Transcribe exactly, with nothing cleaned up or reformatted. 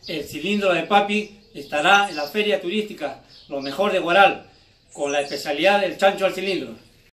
El cilindro de Papi estará en la feria turística, lo mejor de Huaral, con la especialidad del chancho al cilindro.